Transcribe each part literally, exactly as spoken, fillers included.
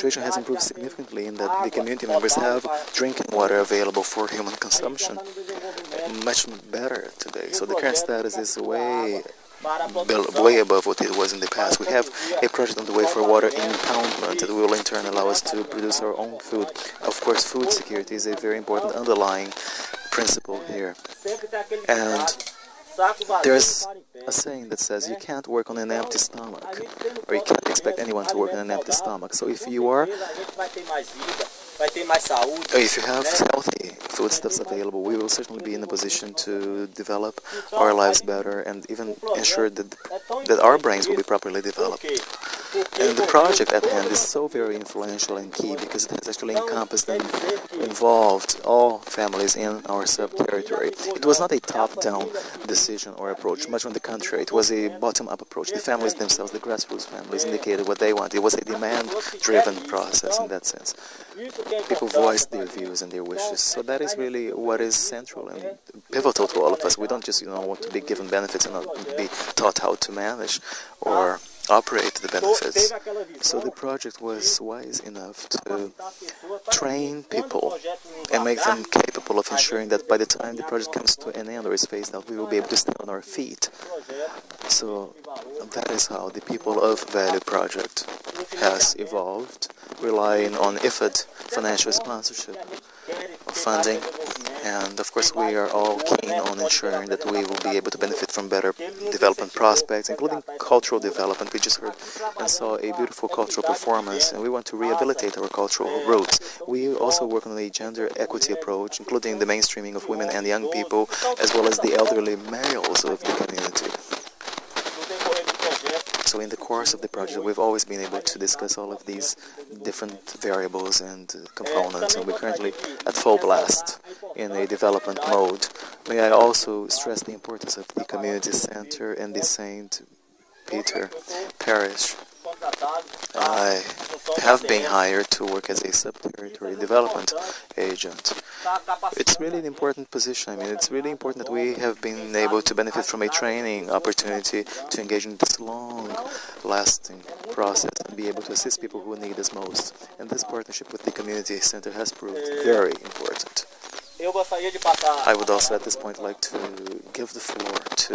situation has improved significantly in that the community members have drinking water available for human consumption, much better today. So the current status is way, way above what it was in the past. We have a project on the way for water impoundment that will in turn allow us to produce our own food. Of course, food security is a very important underlying principle here. And there's a saying that says you can't work on an empty stomach, or you can't expect anyone to work on an empty stomach. So if you are, if you have healthy foodstuffs available, we will certainly be in a position to develop our lives better and even ensure that, that our brains will be properly developed. And the project at hand is so very influential and key because it has actually encompassed and involved all families in our sub-territory. It was not a top-down decision or approach, much on the contrary. It was a bottom-up approach. The families themselves, the grassroots families, indicated what they wanted. It was a demand-driven process in that sense. People voiced their views and their wishes. So that is really what is central and pivotal to all of us. We don't just, you know, want to be given benefits and not be taught how to manage or operate the benefits. So the project was wise enough to train people and make them capable of ensuring that by the time the project comes to an end or is phased out, we will be able to stand on our feet. So that is how the People of Value project has evolved, relying on I F A D financial sponsorship of funding. And of course we are all keen on ensuring that we will be able to benefit from better development prospects, including cultural development. We just heard and saw a beautiful cultural performance, and we want to rehabilitate our cultural roots. We also work on a gender equity approach, including the mainstreaming of women and young people, as well as the elderly males of the community. So in the course of the project, we've always been able to discuss all of these different variables and uh, components, and we're currently at full blast in a development mode. May I also stress the importance of the community center and the Saint Peter Parish. I have been hired to work as a sub-territory development agent. It's really an important position. I mean, it's really important that we have been able to benefit from a training opportunity to engage in this long-lasting process and be able to assist people who need us most. And this partnership with the community center has proved very important. I would also at this point like to give the floor to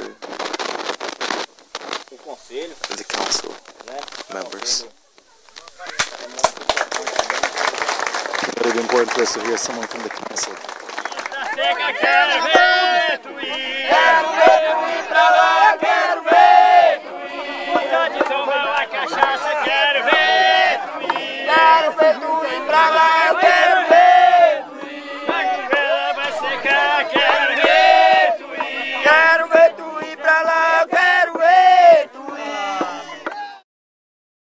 the council members. It would be important for us to hear someone from the council.